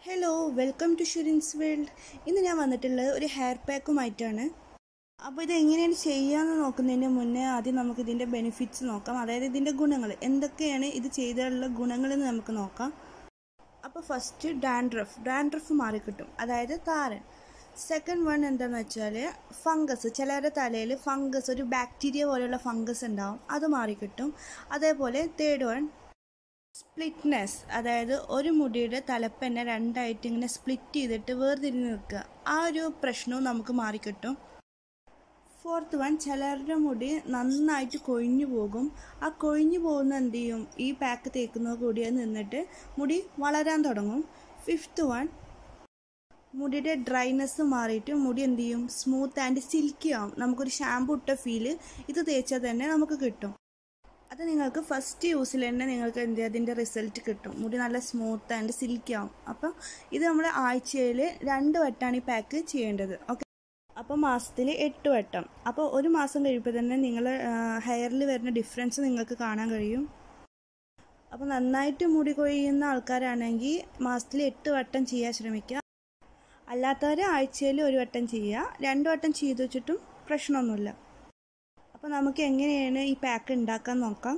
Hello welcome to ഷുരിൻസ് world. ഇന്ന് ഞാൻ വന്നിട്ടുള്ളത് ഒരു ഹെയർ പാക്കുമായിട്ടാണ്. അപ്പോൾ ഇത് എങ്ങനെയാണ് ചെയ്യാമെന്ന് നോക്കുന്നതിന് മുന്നേ ആദ്യം നമുക്ക് ഇതിൻ്റെ ബെനിഫിറ്റ്സ് നോക്കാം. അതായത് ഇതിൻ്റെ ഗുണങ്ങൾ എന്തൊക്കെയാണ്, ഇത് ചെയ്താലുള്ള ഗുണങ്ങളെന്ന് നമുക്ക് നോക്കാം. അപ്പോൾ ഫസ്റ്റ് ഡാൻഡ്രഫ് മാറിക്കിട്ടും, അതായത് താരൻ. സെക്കൻഡ് വൺ എന്താണെന്ന് വെച്ചാൽ ഫംഗസ്. ചിലരുടെ തലയിൽ ഫംഗസ്, ഒരു ബാക്ടീരിയ പോലെയുള്ള ഫംഗസ് ഉണ്ടാവും, അത് മാറിക്കിട്ടും. അതേപോലെ തേർഡ് വൺ സ്പ്ലിറ്റ്നെസ്, അതായത് ഒരു മുടിയുടെ തലപ്പന്നെ രണ്ടായിട്ട് ഇങ്ങനെ സ്പ്ലിറ്റ് ചെയ്തിട്ട് വേർതിരിഞ്ഞ് നിൽക്കുക, ആ ഒരു പ്രശ്നവും നമുക്ക് മാറിക്കിട്ടും. ഫോർത്ത് വൺ, ചിലരുടെ മുടി നന്നായിട്ട് കൊഴിഞ്ഞു പോകും. ആ കൊഴിഞ്ഞു പോകുന്ന എന്ത് ചെയ്യും, ഈ പാക്ക് തേക്കുന്നത് കൂടി നിന്നിട്ട് മുടി വളരാൻ തുടങ്ങും. ഫിഫ്ത്ത് വൺ, മുടിയുടെ ഡ്രൈനെസ് മാറിയിട്ട് മുടി എന്ത് ചെയ്യും, സ്മൂത്ത് ആൻഡ് സിൽക്കി ആവും. നമുക്കൊരു ഷാമ്പു ഇട്ട ഫീല് ഇത് തേച്ചാൽ തന്നെ നമുക്ക് കിട്ടും. അത് നിങ്ങൾക്ക് ഫസ്റ്റ് യൂസിൽ തന്നെ നിങ്ങൾക്ക് എന്ത് ചെയ്യുക, അതിൻ്റെ റിസൾട്ട് കിട്ടും. മുടി നല്ല സ്മൂത്ത് ആൻഡ് സിൽക്കി ആവും. അപ്പം ഇത് നമ്മൾ ആഴ്ചയിൽ 2 വട്ടമാണ് ഈ പാക്ക് ചെയ്യേണ്ടത്. ഓക്കെ, അപ്പോൾ മാസത്തിൽ 8 വട്ടം. അപ്പോൾ ഒരു മാസം കഴിയുമ്പോൾ തന്നെ നിങ്ങൾ ഹെയറിൽ വരുന്ന ഡിഫറൻസ് നിങ്ങൾക്ക് കാണാൻ കഴിയും. അപ്പോൾ നന്നായിട്ട് മുടി കൊഴിയുന്ന ആൾക്കാരാണെങ്കിൽ മാസത്തിൽ 8 വട്ടം ചെയ്യാൻ ശ്രമിക്കുക. അല്ലാത്തവർ ആഴ്ചയിൽ 1 വട്ടം ചെയ്യുക. 2 വട്ടം ചെയ്ത് വെച്ചിട്ടും പ്രശ്നമൊന്നുമില്ല. അപ്പോൾ നമുക്ക് എങ്ങനെയാണ് ഈ പാക്ക് ഉണ്ടാക്കാൻ നോക്കാം.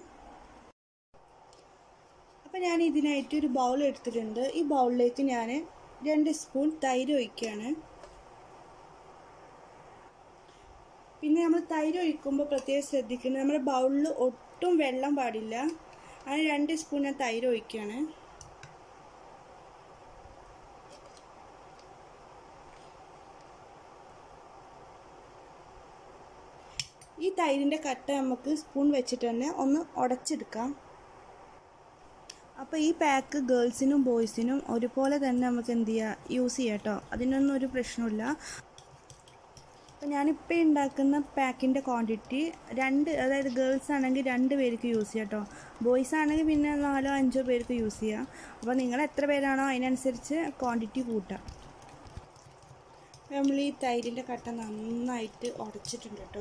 അപ്പോൾ ഞാൻ ഇതിനായിട്ട് ഒരു ബൗൾ എടുത്തിട്ടുണ്ട്. ഈ ബൗളിലേക്ക് ഞാൻ 2 സ്പൂൺ തൈര് ഒഴിക്കുകയാണ്. പിന്നെ നമ്മൾ തൈര് ഒഴിക്കുമ്പോൾ പ്രത്യേകം ശ്രദ്ധിക്കുന്നത്, നമ്മുടെ ബൗളിൽ ഒട്ടും വെള്ളം പാടില്ല. അങ്ങനെ 2 സ്പൂൺ ഞാൻ തൈര് ഒഴിക്കുകയാണ്. ഈ തൈരിൻ്റെ കട്ട നമുക്ക് സ്പൂൺ വെച്ചിട്ട് തന്നെ ഒന്ന് ഉടച്ചെടുക്കാം. അപ്പോൾ ഈ പാക്ക് ഗേൾസിനും ബോയ്സിനും ഒരുപോലെ തന്നെ നമുക്ക് എന്ത് ചെയ്യുക, യൂസ് ചെയ്യാം കേട്ടോ. അതിനൊന്നും ഒരു പ്രശ്നമില്ല. അപ്പോൾ ഞാനിപ്പോൾ ഉണ്ടാക്കുന്ന പാക്കിൻ്റെ ക്വാണ്ടിറ്റി 2, അതായത് ഗേൾസ് ആണെങ്കിൽ 2 പേർക്ക് യൂസ് ചെയ്യാം കേട്ടോ. ബോയ്സ് ആണെങ്കിൽ പിന്നെ 4-5 പേർക്ക് യൂസ് ചെയ്യാം. അപ്പോൾ നിങ്ങൾ എത്ര പേരാണോ അതിനനുസരിച്ച് ക്വാണ്ടിറ്റി കൂട്ടാം. നമ്മൾ ഈ തൈരിൻ്റെ കട്ട നന്നായിട്ട് ഉടച്ചിട്ടുണ്ട് കേട്ടോ.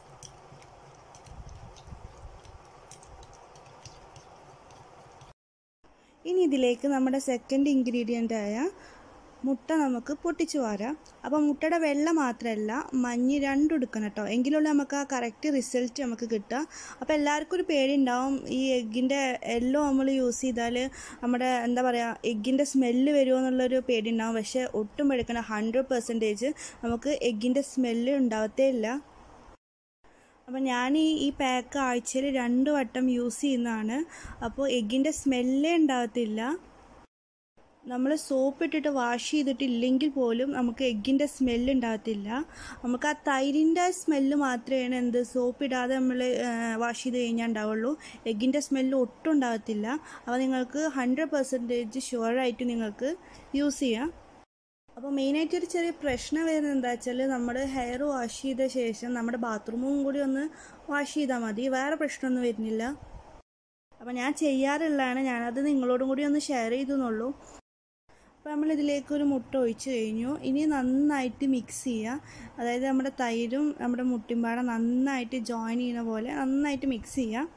ഇനി ഇതിലേക്ക് നമ്മുടെ സെക്കൻഡ് ഇൻഗ്രീഡിയൻ്റായ മുട്ട നമുക്ക് പൊട്ടിച്ചു വാരാം. അപ്പോൾ മുട്ടയുടെ വെള്ള മാത്രമല്ല, മഞ്ഞ് 2 എടുക്കണം കേട്ടോ. എങ്കിലുള്ള നമുക്ക് ആ കറക്റ്റ് റിസൾട്ട് നമുക്ക് കിട്ടുക. അപ്പോൾ എല്ലാവർക്കും ഒരു പേടി ഉണ്ടാവും, ഈ എഗ്ഗിൻ്റെ യെല്ലോ നമ്മൾ യൂസ് ചെയ്താൽ നമ്മുടെ എന്താ പറയുക, എഗ്ഗിൻ്റെ സ്മെല്ല് വരുമോ എന്നുള്ളൊരു പേടി ഉണ്ടാവും. പക്ഷേ ഒട്ടും എടുക്കണം, 100% നമുക്ക് എഗ്ഗിൻ്റെ സ്മെല്ല് ഉണ്ടാവത്തേ ഇല്ല. അപ്പോൾ ഞാൻ ഈ പാക്ക് ആഴ്ചയിൽ 2 വട്ടം യൂസ് ചെയ്യുന്നതാണ്. അപ്പോൾ എഗ്ഗിൻ്റെ സ്മെല്ലേ ഉണ്ടാകത്തില്ല. നമ്മൾ സോപ്പ് ഇട്ടിട്ട് വാഷ് ചെയ്തിട്ടില്ലെങ്കിൽ പോലും നമുക്ക് എഗ്ഗിൻ്റെ സ്മെല്ല് ഉണ്ടാകത്തില്ല. നമുക്ക് ആ തൈരിൻ്റെ സ്മെല്ല് മാത്രമേ സോപ്പ് ഇടാതെ നമ്മൾ വാഷ് ചെയ്ത് കഴിഞ്ഞാൽ ഉണ്ടാവുള്ളൂ. എഗ്ഗിൻ്റെ സ്മെല്ല് ഒട്ടും ഉണ്ടാകത്തില്ല. അപ്പോൾ നിങ്ങൾക്ക് 100% ഷുവറായിട്ട് നിങ്ങൾക്ക് യൂസ് ചെയ്യാം. അപ്പോൾ മെയിനായിട്ട് ഒരു ചെറിയ പ്രശ്നം വരുന്നത് എന്താ വെച്ചാൽ, നമ്മൾ ഹെയർ വാഷ് ചെയ്ത ശേഷം നമ്മുടെ ബാത്റൂമും കൂടി ഒന്ന് വാഷ് ചെയ്താൽ മതി, വേറെ പ്രശ്നമൊന്നും വരുന്നില്ല. അപ്പോൾ ഞാൻ ചെയ്യാറുള്ളതാണ്, ഞാനത് നിങ്ങളോടും കൂടി ഒന്ന് ഷെയർ ചെയ്തെന്നുള്ളൂ. അപ്പോൾ നമ്മളിതിലേക്ക് ഒരു മുട്ട ഒഴിച്ച് കഴിഞ്ഞു. ഇനി നന്നായിട്ട് മിക്സ് ചെയ്യുക. അതായത് നമ്മുടെ തൈരും നമ്മുടെ മുട്ടിമ്പാടം നന്നായിട്ട് ജോയിൻ ചെയ്യുന്ന പോലെ നന്നായിട്ട് മിക്സ് ചെയ്യുക.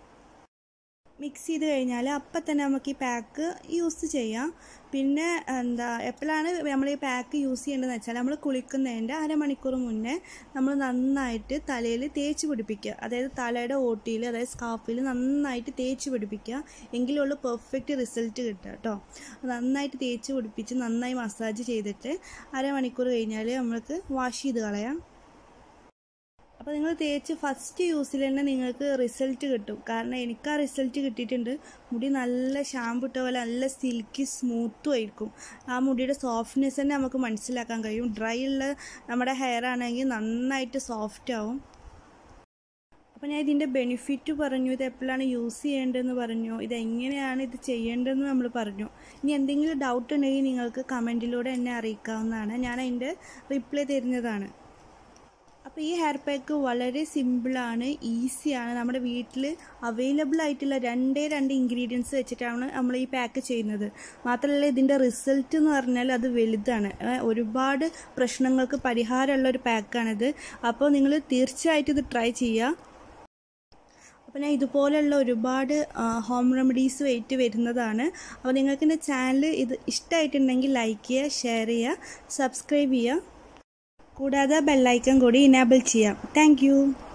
മിക്സ് ചെയ്ത് കഴിഞ്ഞാൽ അപ്പം തന്നെ നമുക്ക് ഈ പാക്ക് യൂസ് ചെയ്യാം. പിന്നെ എപ്പോഴാണ് നമ്മൾ ഈ പാക്ക് യൂസ് ചെയ്യേണ്ടതെന്ന് വെച്ചാൽ, നമ്മൾ കുളിക്കുന്നതിൻ്റെ 1/2 മണിക്കൂർ മുന്നേ നമ്മൾ നന്നായിട്ട് തലയിൽ തേച്ച് പിടിപ്പിക്കുക. അതായത് തലയുടെ ഓട്ടിയിൽ, അതായത് സ്കാർഫിൽ നന്നായിട്ട് തേച്ച് പിടിപ്പിക്കുക. എങ്കിലുള്ള പെർഫെക്റ്റ് റിസൾട്ട് കിട്ടുക കേട്ടോ. നന്നായിട്ട് തേച്ച് പിടിപ്പിച്ച് നന്നായി മസാജ് ചെയ്തിട്ട് 1/2 മണിക്കൂർ കഴിഞ്ഞാൽ നമ്മൾക്ക് വാഷ് ചെയ്ത് കളയാം. അപ്പോൾ നിങ്ങൾ തേച്ച് ഫസ്റ്റ് യൂസിൽ തന്നെ നിങ്ങൾക്ക് റിസൾട്ട് കിട്ടും. കാരണം എനിക്ക് ആ റിസൾട്ട് കിട്ടിയിട്ടുണ്ട്. മുടി നല്ല ഷാമ്പു ഇട്ട പോലെ നല്ല സിൽക്കി സ്മൂത്തും ആയിരിക്കും. ആ മുടിയുടെ സോഫ്റ്റ്നെസ് തന്നെ നമുക്ക് മനസ്സിലാക്കാൻ കഴിയും. ഡ്രൈ ഉള്ള നമ്മുടെ ഹെയർ ആണെങ്കിൽ നന്നായിട്ട് സോഫ്റ്റ് ആവും. അപ്പോൾ ഞാൻ ഇതിൻ്റെ ബെനിഫിറ്റ് പറഞ്ഞു, ഇത് എപ്പോഴാണ് യൂസ് ചെയ്യേണ്ടതെന്ന് പറഞ്ഞു, ഇതെങ്ങനെയാണ് ഇത് ചെയ്യേണ്ടതെന്ന് നമ്മൾ പറഞ്ഞു. ഇനി എന്തെങ്കിലും ഡൗട്ട് ഉണ്ടെങ്കിൽ നിങ്ങൾക്ക് കമൻറ്റിലൂടെ എന്നെ അറിയിക്കാവുന്നതാണ്. ഞാൻ അതിൻ്റെ റിപ്ലൈ തരുന്നതാണ്. അപ്പോൾ ഈ ഹെയർ പാക്ക് വളരെ സിമ്പിളാണ്, ഈസിയാണ്. നമ്മുടെ വീട്ടിൽ അവൈലബിൾ ആയിട്ടുള്ള 2 ഇൻഗ്രീഡിയൻസ് വെച്ചിട്ടാണ് നമ്മൾ ഈ പാക്ക് ചെയ്യുന്നത്. മാത്രമല്ല ഇതിൻ്റെ റിസൾട്ട് എന്ന് പറഞ്ഞാൽ അത് വലുതാണ്. ഒരുപാട് പ്രശ്നങ്ങൾക്ക് പരിഹാരമുള്ള ഒരു പാക്കാണിത്. അപ്പോൾ നിങ്ങൾ തീർച്ചയായിട്ടും ഇത് ട്രൈ ചെയ്യുക. അപ്പോൾ ഞാൻ ഇതുപോലെയുള്ള ഒരുപാട് ഹോം റെമഡീസ് വെയിറ്റ് വരുന്നതാണ്. അപ്പോൾ നിങ്ങൾക്ക് എൻ്റെ ചാനൽ ഇത് ഇഷ്ടമായിട്ടുണ്ടെങ്കിൽ ലൈക്ക് ചെയ്യുക, ഷെയർ ചെയ്യുക, സബ്സ്ക്രൈബ് ചെയ്യുക, കൂടാതെ ബെല്ലൈക്കൺ കൂടി ഇനേബിൾ ചെയ്യാം. താങ്ക്